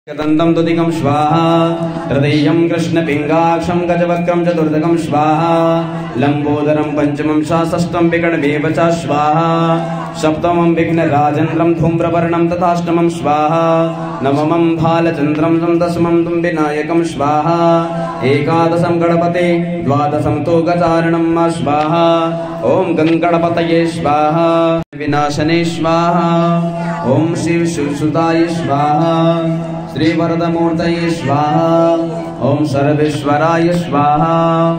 दन्तं तुदिकं स्वाहा हृदयं कृष्णपिङ्गाक्षं गजवक्त्रं चतुर्दकं स्वाहा लम्बोदरं पंचमं षष्ठं विकटमेव च स्वाहा सप्तमं विघ्नराजेन्द्रं धूम्रवर्णं तथाष्टमं स्वाहा नवमं भालचन्द्रं दशमं तुं विनायकं स्वाहा एकादशं गणपते द्वादशं तु गजाननं स्वाहा ॐ गङ्गणपतये स्वाहा विनाशने स्वाहा ॐ शिवसुताय स्वाहा श्री वरदमूर्तये स्वाहा ॐ सर्वेश्वराय स्वाहा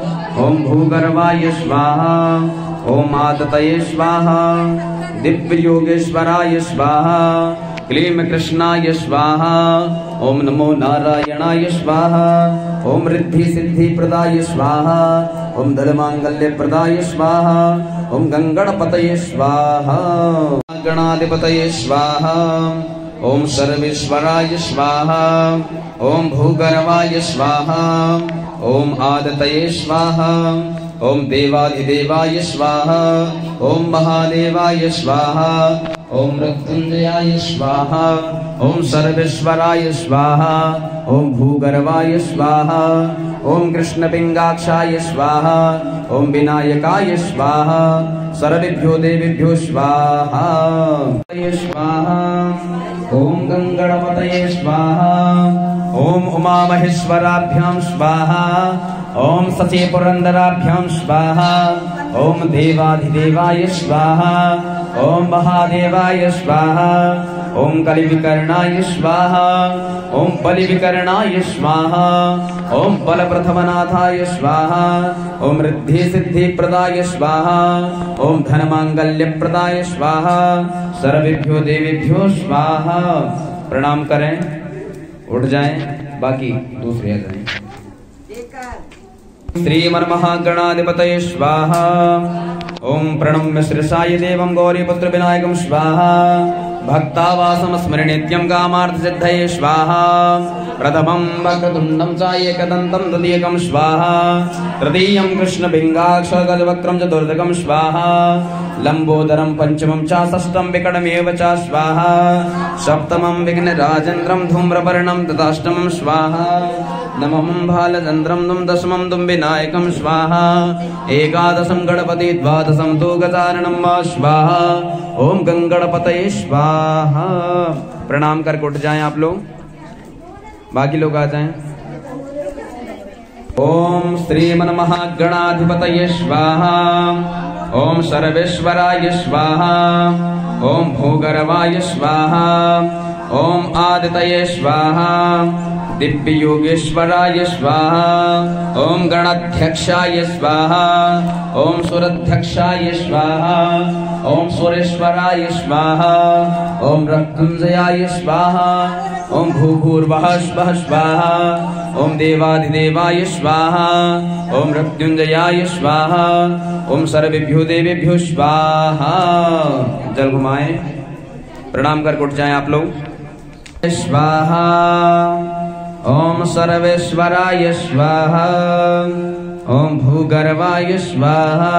ॐ भूगर्भाय स्वाहा ॐ आदतये स्वाहा दिव्ययोगेश्वराय स्वाहा क्लीं कृष्णाय स्वाहा ॐ नमो नारायणाय स्वाहा ॐ रिद्धि सिद्धि प्रदाय स्वाहा ॐ धर्मांगल्यप्रदाय स्वाहा ॐ गंगणपतये स्वाहा गणाधिपतये स्वाहा ॐ सर्वेश्वराय स्वाहा ॐ भूगर्भाय स्वाहा ॐ आदतये स्वाहा ॐ देवाधिदेवाय स्वाहा ॐ महादेवाय स्वाहा ॐ मृत्युंजयाय स्वाहा ॐ सर्वेश्वराय स्वाहा ॐ भूगर्भाय स्वाहा ॐ कृष्णपिङ्गाक्षाय स्वाहा ॐ विनायकाय स्वाहा सर्वेभ्यो देवेभ्यो स्वाहा स्वाहा ॐ गङ्गणपतये स्वाहा ॐ उमामहेश्वराभ्यां स्वाहा ॐ शशिपुरन्दराभ्यां स्वाहा ॐ देवाधिदेवाय स्वाहा ॐ महादेवाय स्वाहा ॐ कलिविकर्णाय स्वाहा ॐ बलिविकर्णाय स्वाहा ॐ बलप्रथमनाथाय स्वाहा ॐ रिद्धिसिद्धिप्रदाय स्वाहा ॐ धनमांगल्यप्रदाय स्वाहा सर्वेभ्यो देवेभ्यो स्वाहा। प्रणाम करें, उठ जाएं, बाकी दूसरे आ जाएं। श्रीमन्महागणाधिपतये स्वाहा ॐ प्रणम्य शिरसाय देवं गौरीपुत्र विनायकं स्वाहा भक्तावासं स्मरे नित्यं कामार्थसिद्धये स्वाहा प्रथमं वक्रतुण्डं च एकदन्तं द्वितीयकं स्वाहा तृतीयं कृष्णपिङ्गाक्षगजवक्त्रं चतुर्थकं स्वाहा लम्बोदरं पंचमं च षष्ठं विकटमेव च स्वाहा सप्तमं विघ्नराजेन्द्रं धूम्रवर्णं तथाष्टमं स्वाहा नवमं भालचन्द्रं तुं दशमं तुं विनायकं स्वाहा एकादशं गणपति द्वादशं तु गजाननं स्वाहा ॐ गंगणपतये स्वाहा। प्रणाम कर उठ जाएं आप लोग, बाकी लोग आ जाएं। ॐ श्रीमन्महागणाधिपतये स्वाहा ॐ सर्वेश्वराय स्वाहा ॐ भूगर्भाय स्वाहा ॐ आदितये स्वाहा दिव्ययोगेश्वराय स्वाहा ॐ गणाध्यक्षाय स्वाहा ॐ सुराध्यक्षाय स्वाहा ॐ सुरेश्वराय स्वाहा ॐ मृत्युंजयाय स्वाहा ॐ भूभुर्वः स्वः स्वाहा ॐ देवाधिदेवाय स्वाहा ॐ मृत्युंजयाय स्वाहा ॐ सर्वेभ्यो देवेभ्यो स्वाहा। जल घुमाएं, प्रणाम कर उठ जाएं आप लोग। स्वाहा ॐ सर्वेश्वराय स्वाहा ॐ भूगर्भाय स्वाहा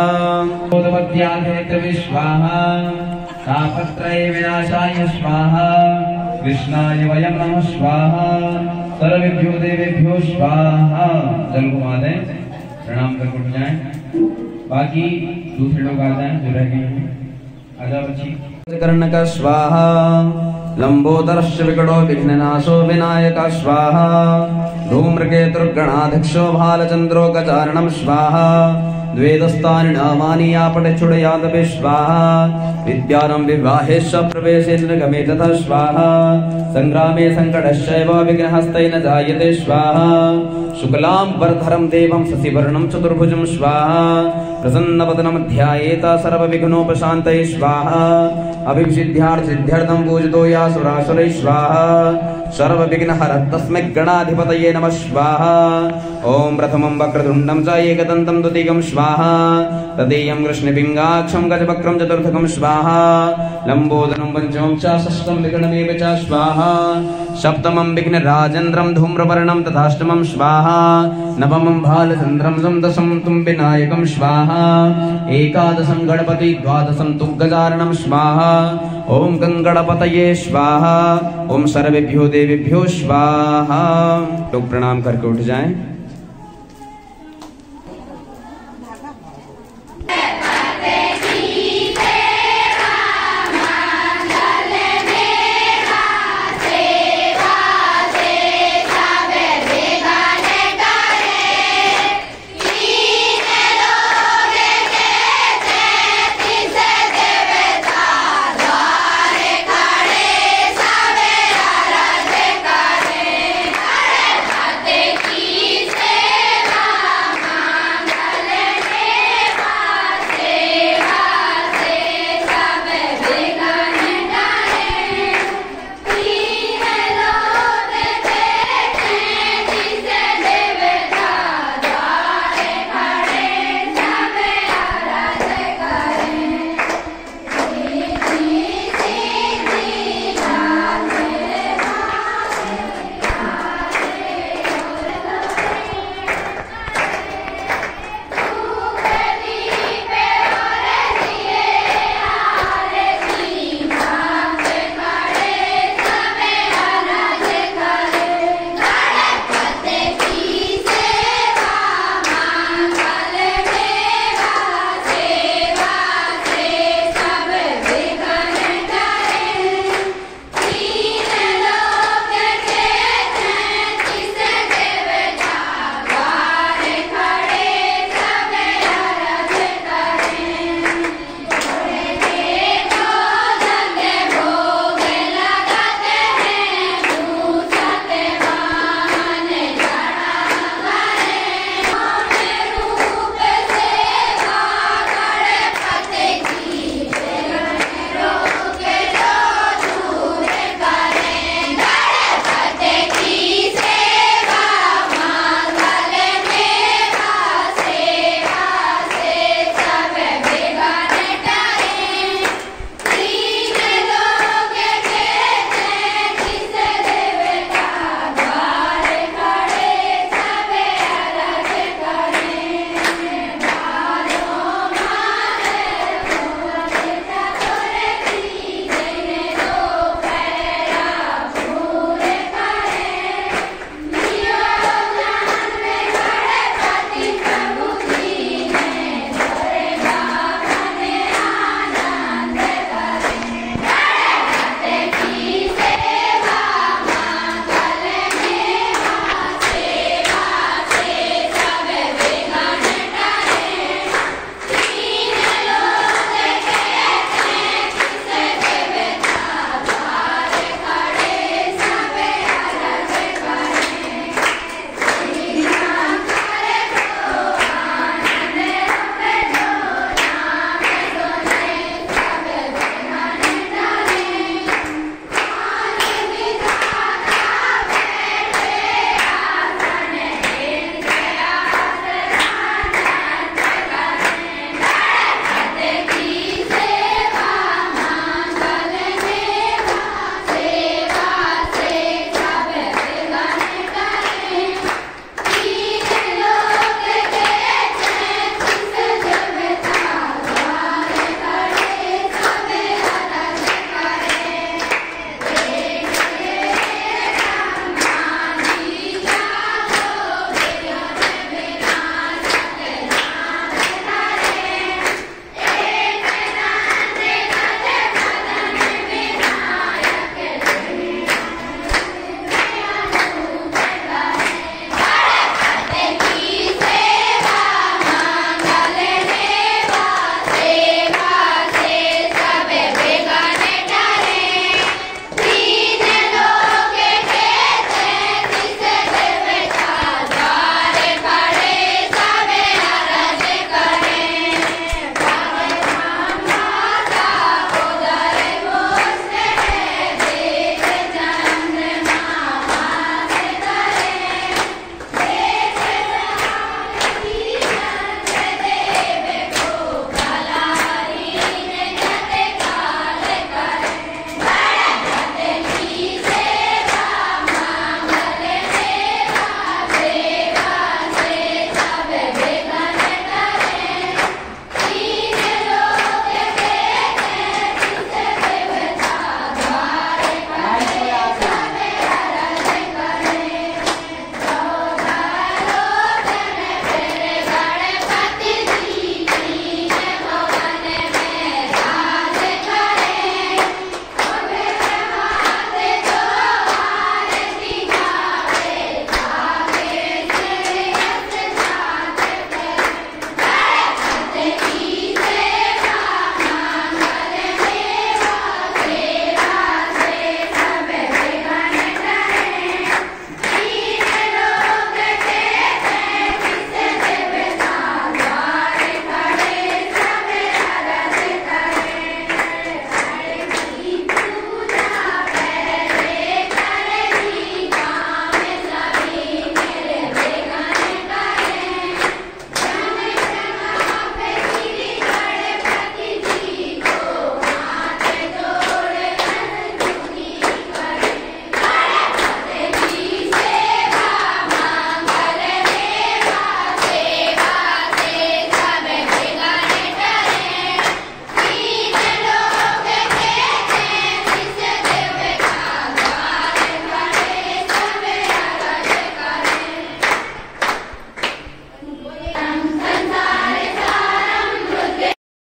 स्वाहा तापत्रय विनाशाय स्वाहा कृष्णाय वयं नमः स्वाहा सर्वेभ्यो देवेभ्यो स्वाहा। जल घुमा दें, प्रणाम कर उठ जाएं, बाकी दूसरे लोग आ जाएं जो रह गए हैं। आजा बच्ची। कर्णक स्वाहा लंबोदरस्य विकटो विघ्ननाशो विनायक स्वाहा धूम्रकेतुर्गणाध्यक्षो भालचन्द्रो गजाननं स्वाहा द्वेदस्तानि नामानि आपटचूडयादपि स्वाहा विद्यारं विवाहेश्व प्रवेशेन गमे तथा स्वाहा संग्रामे संकटश्चैव विघ्नहस्तेन जायते स्वाहा शुक्लां वरधरं देवं शशिवर्णं चतुर्भुजं स्वाहा प्रसन्नवदनं ध्यायेत सर्वविघ्नोपशान्तये स्वाहा अभिसिद्ध्यार्थसिद्ध्यर्थं पूजितो या सुरासुरैः स्वाहा सर्वविघ्नहरः तस्मै गणाधिपतये नमः स्वाहा। ॐ प्रथमं वक्रतुण्डं च एकदन्तं द्वितीयं स्वाहा तृतीयं कृष्णपिङ्गाक्षं गजवक्त्रं चतुर्थकं स्वाहा लम्बोदरं पंचमं च षष्ठं विकटमेव च स्वाहा सप्तमं विघ्नराजेन्द्रं धूम्रवर्णं तथाष्टमं स्वाहा नवमं भालचन्द्रं दशमं तुं विनायकं स्वाहा एकादशं गणपति द्वादशं तु गजाननं स्वाहा ओम गंगणपतये स्वाहा। ओम सर्वेभ्यो देवेभ्यो स्वाहा। लोग प्रणाम करके उठ जाएं।